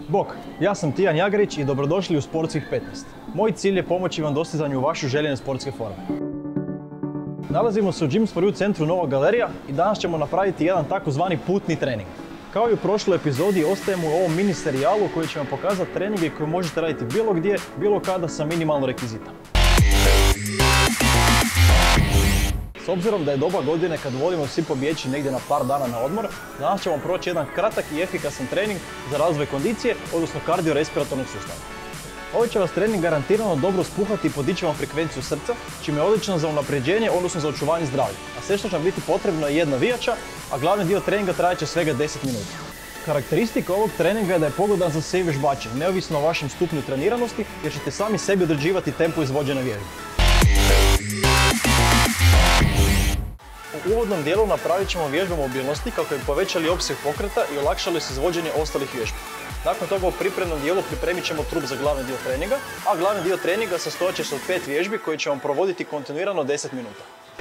Bok, ja sam Tijan Jagarić i dobrodošli u Sportskih 15. Moj cilj je pomoći vam dostizanju vaše željene sportske forme. Nalazimo se u Gyms for You centru Nova Galerija i danas ćemo napraviti jedan takozvani putni trening. Kao i u prošloj epizodi, ostajemo u ovom mini serijalu koji će vam pokazati treninge koje možete raditi bilo gdje, bilo kada sa minimalno rekvizita. S obzirom da je doba godine kad volimo svi pobjeći negdje na par dana na odmor, danas ćemo proći jedan kratak i efikasan trening za razvoj kondicije, odnosno kardiorespiratornog sustava. Ovaj će vas trening garantirano dobro spuhati i podići vam frekvenciju srca, čime je odličan za unapređenje, odnosno za očuvanje zdravlja. A sve što će vam biti potrebno je jedna vijača, a glavni dio treninga trajat će svega 10 minuta. Karakteristika ovog treninga je da je pogodan za sve vježbače, neovisno o vašem stupnju treniranosti, jer ćete sami sebi određivati tempo izvođene vježbe. U uvodnom dijelu napravit ćemo vježbu mobilnosti kako bi povećali opseg pokreta i olakšali se izvođenje ostalih vježbi. Nakon toga u pripremnom dijelu pripremit ćemo trup za glavni dio treninga, a glavni dio treninga sastojat će se od 5 vježbi koje ćemo provoditi kontinuirano 10 minuta.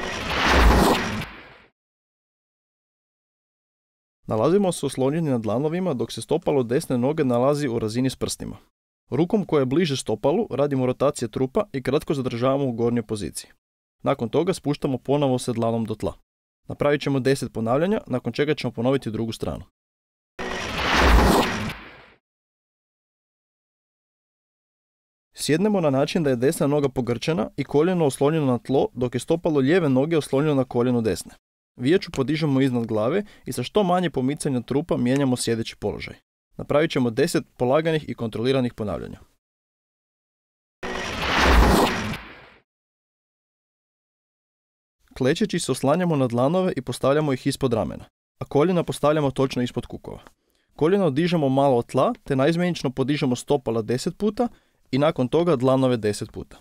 Nalazimo se oslonjeni na dlanovima dok se stopalo desne noge nalazi u razini s prstima. Rukom koja je bliže stopalu radimo rotacije trupa i kratko zadržavamo u gornjoj poziciji. Nakon toga spuštamo ponovo se dlanom do tla. Napravit ćemo 10 ponavljanja, nakon čega ćemo ponoviti drugu stranu. Sjednemo na način da je desna noga pogrčena i koljeno oslonjeno na tlo, dok je stopalo lijeve noge oslonjeno na koljeno desne. Vijeću podižemo iznad glave i sa što manje pomicanja trupa mijenjamo sjedeći položaj. Napravit ćemo 10 polaganih i kontroliranih ponavljanja. Klečeći se oslanjamo na dlanove i postavljamo ih ispod ramena, a koljena postavljamo točno ispod kukova. Koljena dižemo malo od tla, te naizmjenično podižemo stopala 10 puta i nakon toga dlanove 10 puta.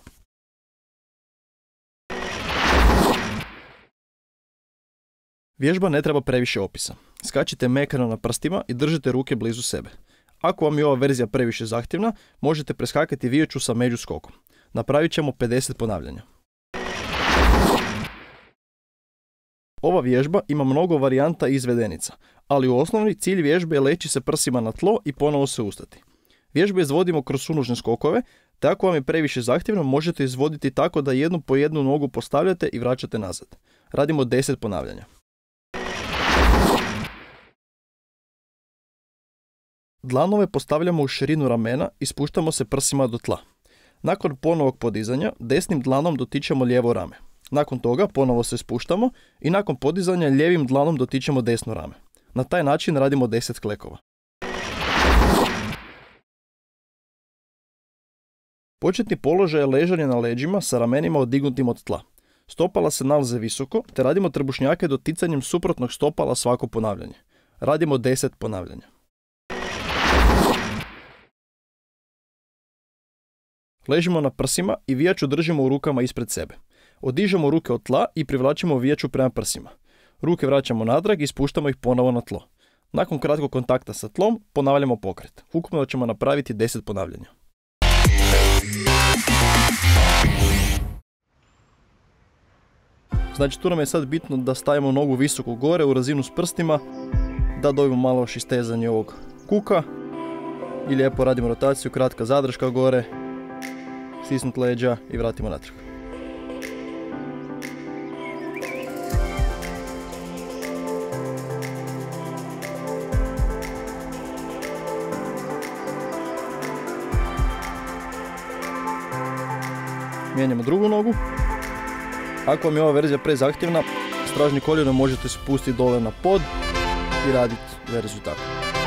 Vježba ne treba previše opisa. Skačite mekano na prstima i držite ruke blizu sebe. Ako vam je ova verzija previše zahtjevna, možete preskakati vijeću sa međuskokom. Napravit ćemo 50 ponavljanja. Ova vježba ima mnogo varijanta i izvedenica, ali u osnovni cilj vježbe je leći se prsima na tlo i ponovo se ustati. Vježbe izvodimo kroz sunožne skokove, te ako vam je previše zahtjevno možete izvoditi tako da jednu po jednu nogu postavljate i vraćate nazad. Radimo 10 ponavljanja. Dlanove postavljamo u širinu ramena i spuštamo se prsima do tla. Nakon ponovog podizanja desnim dlanom dotičemo lijevo rame. Nakon toga ponovo se spuštamo i nakon podizanja lijevim dlanom dotičemo desno rame. Na taj način radimo 10 klekova. Početni položaj je ležanje na leđima sa ramenima odignutim od tla. Stopala se nalaze visoko, te radimo trbušnjake doticanjem suprotnog stopala svako ponavljanje. Radimo 10 ponavljanja. Ležimo na prsima i vijaču držimo u rukama ispred sebe. Odižemo ruke od tla i privlačimo vijaču prema prsima. Ruke vraćamo natrag i spuštamo ih ponovo na tlo. Nakon kratkog kontakta sa tlom ponavljamo pokret. Ukupno ćemo napraviti 10 ponavljanja. Znači tu nam je sad bitno da stavimo nogu visoko gore u razinu s prstima, da dobijemo malo šistezanje ovog kuka i lijepo radimo rotaciju, kratka zadrška gore, stisnut leđa i vratimo natrag. Mijenjamo drugu nogu. Ako vam je ova verzija prezahtjevna, stražnje koljeno možete spustiti dole na pod i raditi verziju tako.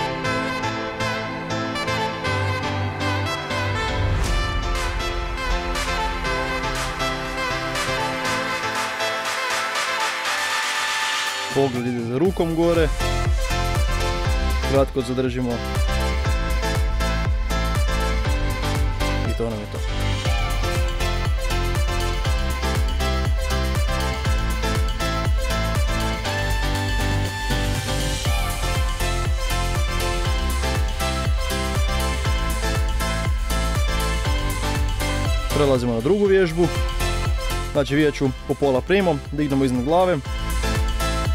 Pogled ide za rukom gore. Kratko zadržimo. I to nam je to. Prelazimo na drugu vježbu. Znači vijeću po pola primom, dignemo iznad glave.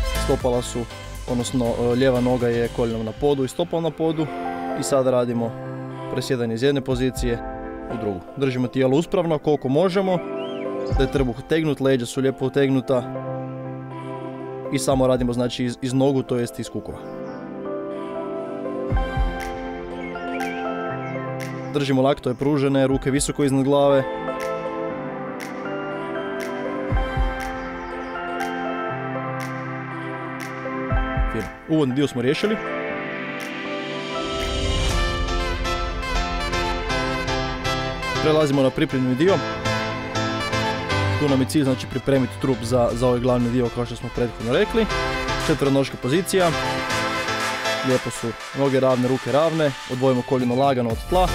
Stopala su, odnosno lijeva noga je koljenom na podu i stopalom na podu. I sada radimo presjedanje iz jedne pozicije u drugu. Držimo tijelo uspravno koliko možemo, da je trbuh utegnut, leđa su lijepo utegnuta i samo radimo znači iz nogu, to jest iz kukova. Držimo laktove pružene, ruke visoko iznad glave. Fino. Uvodni dio smo riješili. Prelazimo na pripremni dio. Tu nam je cilj znači pripremiti trup za ovaj glavni dio kao što smo prethodno rekli. Četveronoška pozicija. Lijepo su noge ravne, ruke ravne. Odvojimo koljeno lagano od tla.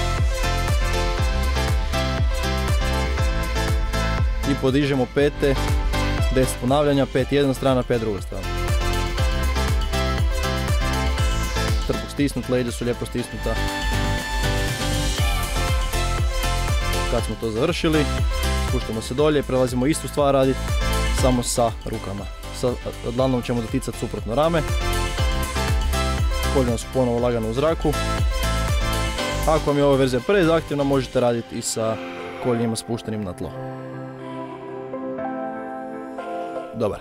I podižemo pete, 10 ponavljanja, 5 jedna strana, 5 druga strana. Trbuh stisnut, leđa su lijepo stisnuta. Kad smo to završili, spuštamo se dolje i prelazimo istu stvar raditi, samo sa rukama. Sa dlanom ćemo doticati suprotno rame. Koljena su ponovo lagano u zraku. Ako vam je ova verzija prezahtjevna, možete raditi i sa koljenima spuštenim na tlo. Dobar.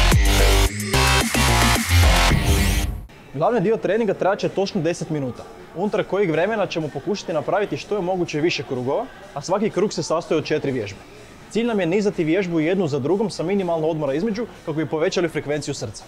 Glavni dio treninga traće točno 10 minuta, unutar kojeg vremena ćemo pokušati napraviti što je moguće više krugova, a svaki krug se sastoji od 4 vježbe. Cilj nam je nizati vježbu jednu za drugom sa minimalno odmora između kako bi povećali frekvenciju srca.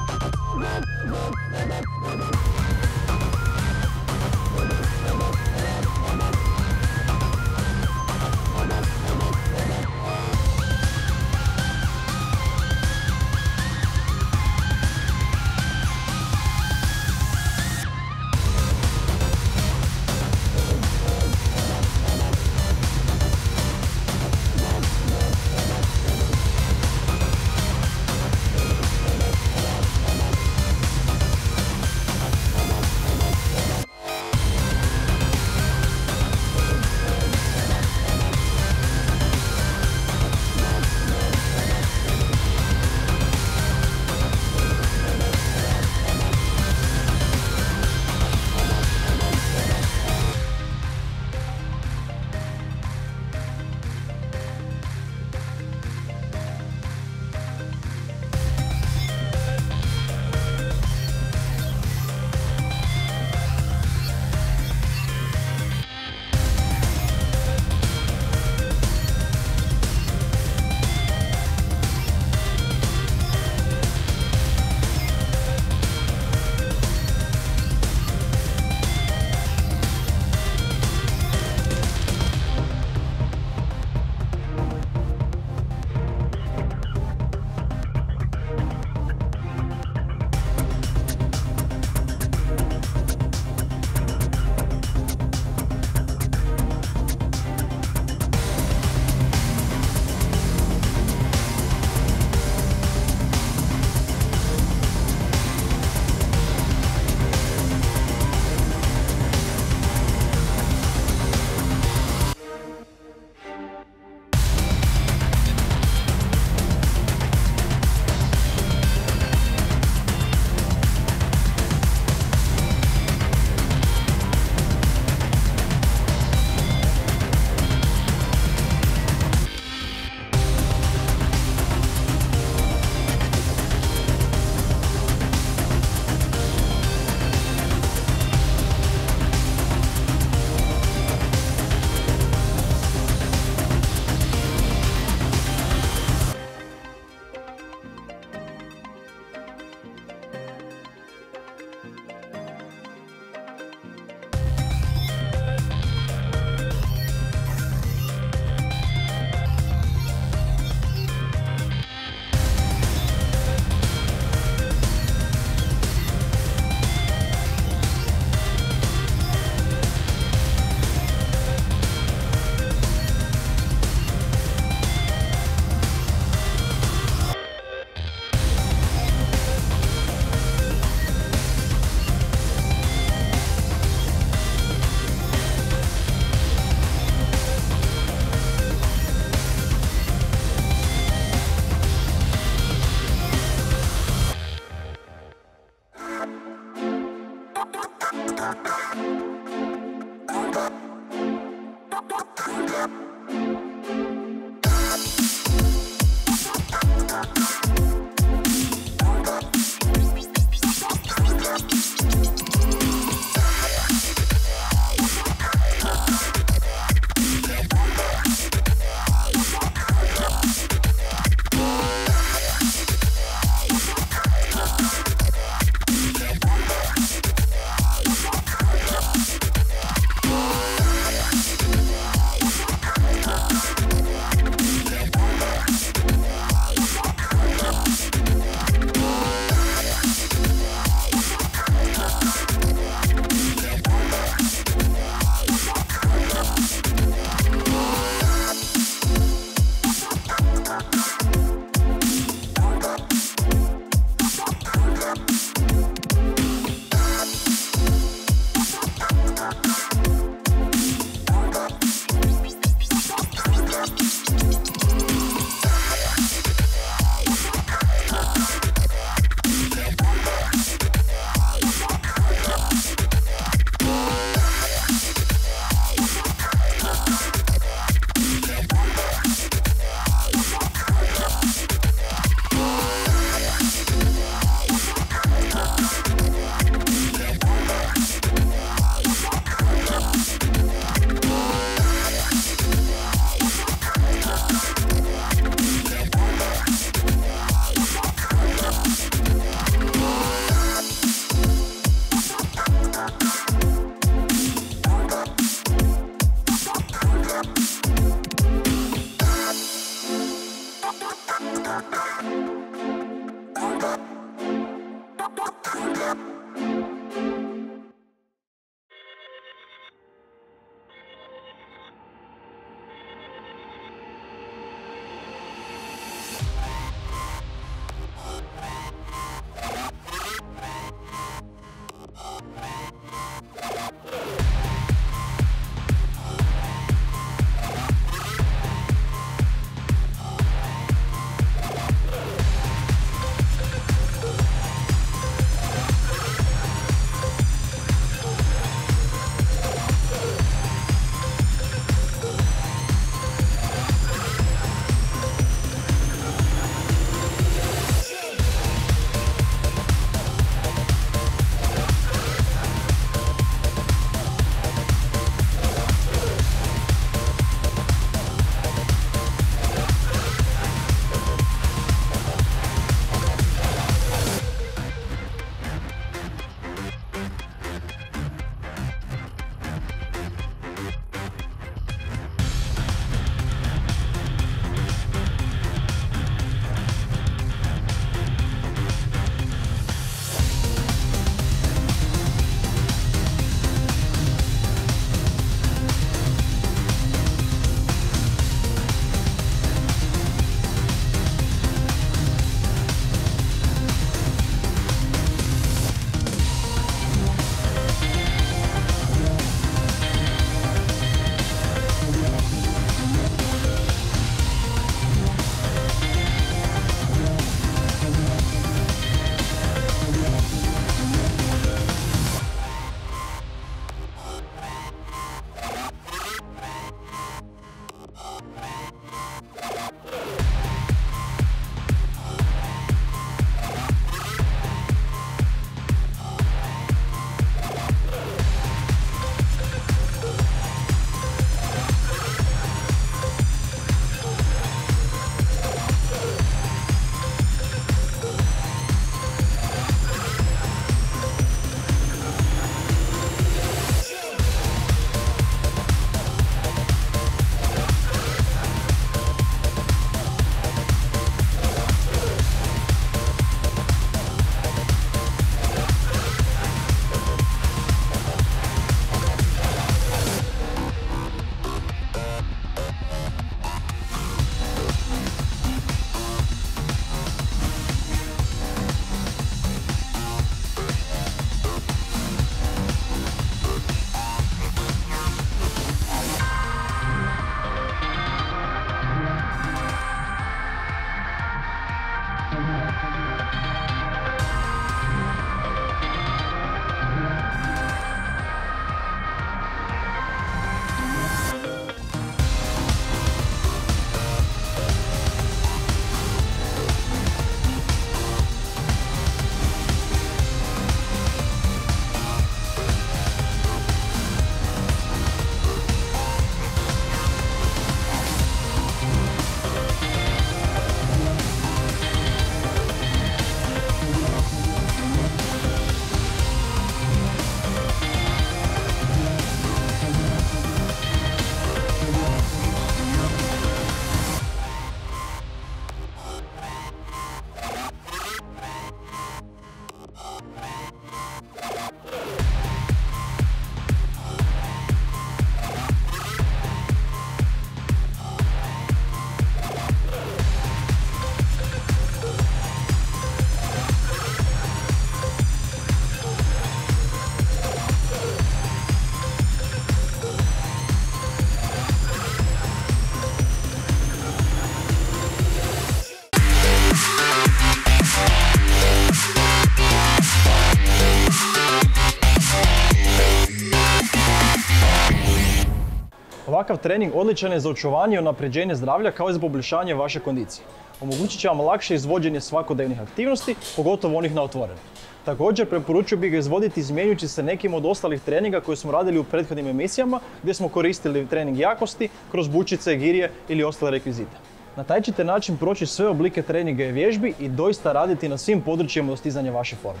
Ovakav trening odličan je za očuvanje i unapređenje zdravlja kao i za poboljšanje vaše kondicije. Omogućit će vam lakše izvođenje svakodnevnih aktivnosti, pogotovo onih na otvorenom. Također preporučio bih ga izvoditi izmjenjujući se nekim od ostalih treninga koje smo radili u prethodnim emisijama gdje smo koristili trening jakosti kroz bučice, girije ili ostale rekvizite. Na taj ćete način proći sve oblike treninga i vježbi i doista raditi na svim područjima dostizanja vaše forme.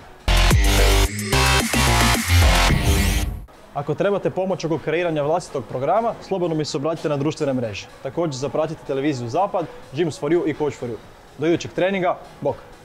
Ako trebate pomoć oko kreiranja vlastitog programa, slobodno mi se obratite na društvene mreže. Također zapratite televiziju Zapad, Gyms4U i Coach4U. Do idućeg treninga, bok!